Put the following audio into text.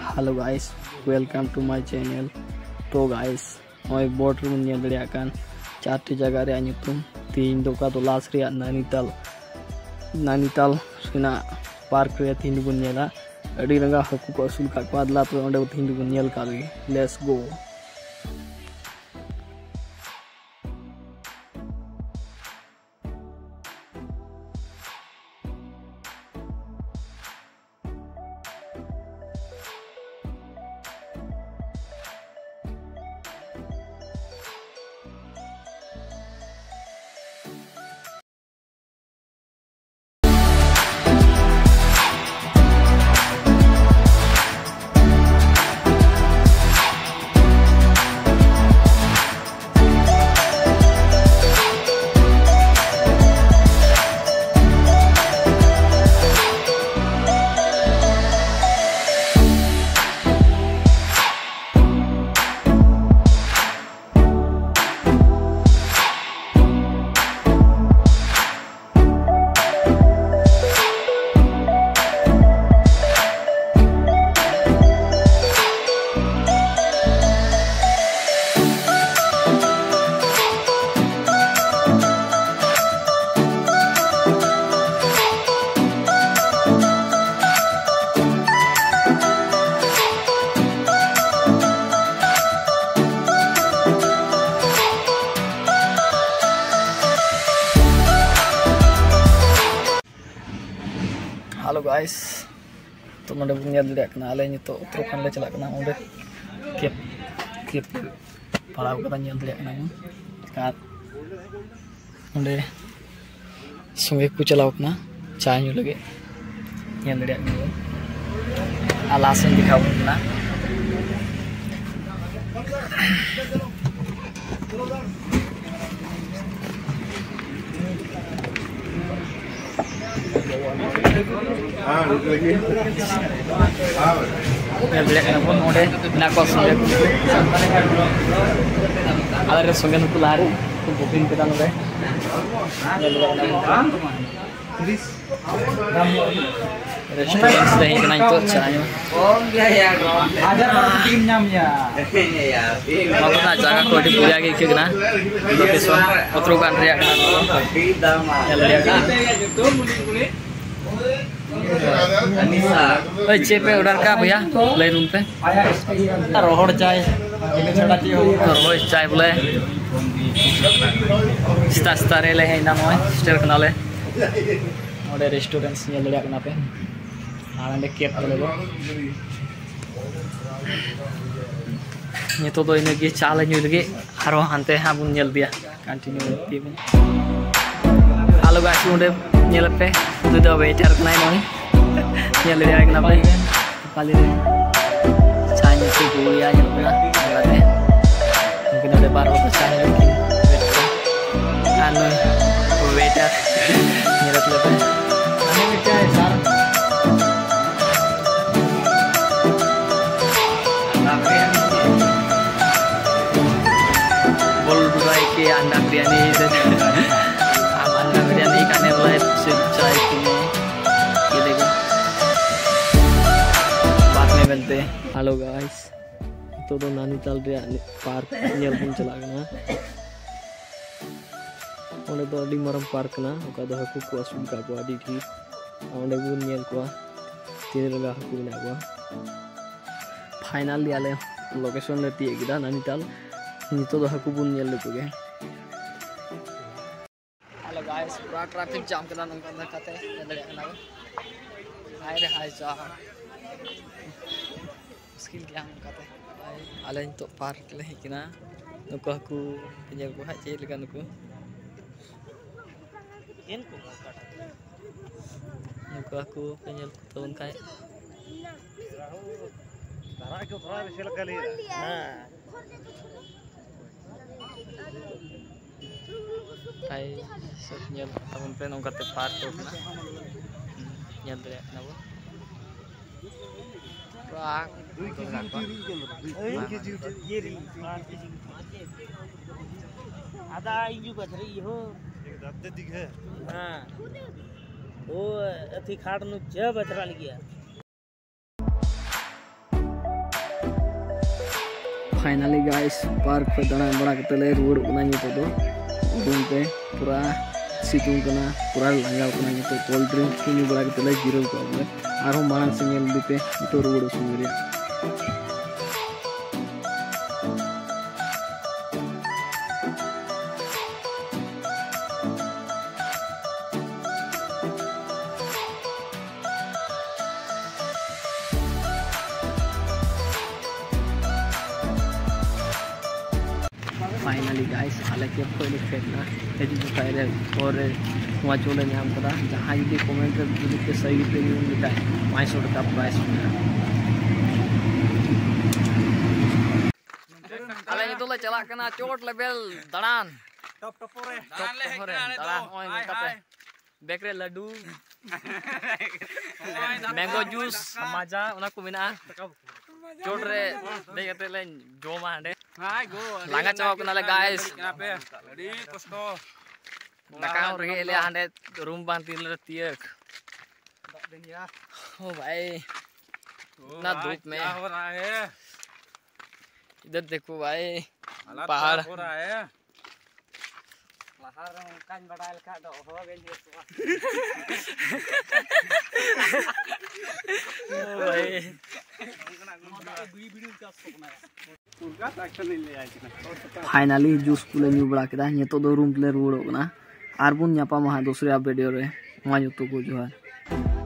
Hello guys welcome to my channel. तो guys नॉय बोर्ड रूम ने दड़िया कान चारटी जगह रे नितुम तीन दोका तो लास्ट रे नानीताल सेना पार्क रे तीन बुन नेला अडी रंगा हकु को असूल का पादला तो ओंडे तीन बुन नेल का लेट्स गो। हेलो गाइस तो नोडे बुन नेल दड़िया कना आले नितो उत्तराखंड ले चला कना ओंडे केप पड़ाव कदा नेल दड़िया कना का ओंडे संगे को चलाव कना चाय न्यू लगे नेल दड़िया कना आलासन दिखाव कना संगे लारे बुकिंग जगह को पूजा चेपे ऑर्डर का भैया ले रूम पे रोहड़ चाय चाय बोले सस्ता रे ले ना मोय स्टेर कना ले ओडे रेस्टोरेंट्स ने लड़िया कना पे आंडे केप लेबो नितो दो इने गे चाल न्यू लगे आरो हानते हा बुन नेल दिया कंटिन्यू दिबो। हेलो गाइस ओडे नेल पे दो वेटर कना नोय नेल लड़िया कना पे पाली रे चाय से गुया नेलना लाते mungkin ada baru pesan mungkin anu waiter nyerot lebih ane meja sar bol durai ke anda biryani anda biryani kane boleh चाय पीने ये देखो बाद में मिलते हैं। हेलो गाइस तो नानीताल पार्क नेल बुन चला गना ओंडे तो अडी मरम पार्क ना ओका दो हकु को असुल का को अडी ठीक ओंडे बुन नेल को तीन रंगा हकु ना को फाइनल दियाले लोकेशन ने तिए गिदा नानीताल नितो दो हकु बुन नेल लेको गे। हेलो गाइस पूरा ट्रैफिक जाम कना नंका नकाते दड़े कना हाय रे हाय जा मुश्किल क्या नकाते आले तो पार्क ले हिकना नुको हकु पेंजल को हाचे लेका नुको केन को नुको हकु पेंजल को तो उनका धारा के थोड़ा बेसी लगा ले हां आई सब नेल अपन पे नोकाते पार्क होना नेल दे ना वो आधा इंजू बथरी हो एक दिख है हां वो अथी खाड़ नु जब बथरा गया। फाइनली गाइस पार्क पे दाना बड़ा कते रुआड़ कना नितो दो रूम पे पूरा सितुंग कना पूरा लांगाव कना नितो कोल्ड ड्रिंक की न्यू बड़ा कते जीरो को बोले आरो मांग से नेल दीपे नितो रुआड़ सुंगरिया फाइनली गाइस आले के पहले फेंकना हेजू फायर और वहाँ चोले नाम कदा जहाँ जुदी कमेंट रे जुदी के सही पे यूं लिखा 500 का प्राइस आले ये तो ले चला कना चोट लेवल दड़ान टॉप रे दड़ान ओय कपे बेकरे लड्डू मैंगो जूस मजा उना को मेना चोट रे देखते ले जोमा हंडे लांगा चाव कनाले गाइस अड़ी कष्टो नकाव रे ले हंडे रूम बांधी ले तियक ओ भाई ना धूप में क्या हो रहा है इधर देखो भाई पहाड़ हो रहा है पहाड़ कान बड़ाल का दो हो गेल ओ भाई फाइनली जूस कुले न्यू बड़ा केदा नितो दो रूम ले रुड़ो कना आर बुन ᱧᱟᱯᱟᱢᱟ दूसरे वीडियो रे मा जुतो को जोहार।